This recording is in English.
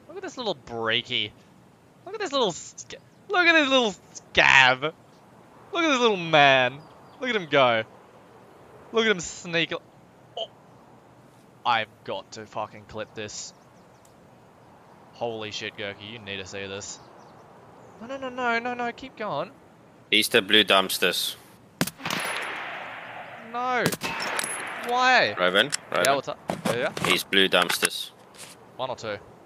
Look at this little Breeki. Look at this little look at this little Scav. Look at this little man. Look at him go. Look at him sneak. Oh. I've got to fucking clip this. Holy shit, Gurky, you need to see this. No, keep going. He's the blue dumpsters. No. Why? Raven? Yeah, what's up? Yeah. He's blue dumpsters. 1 or 2?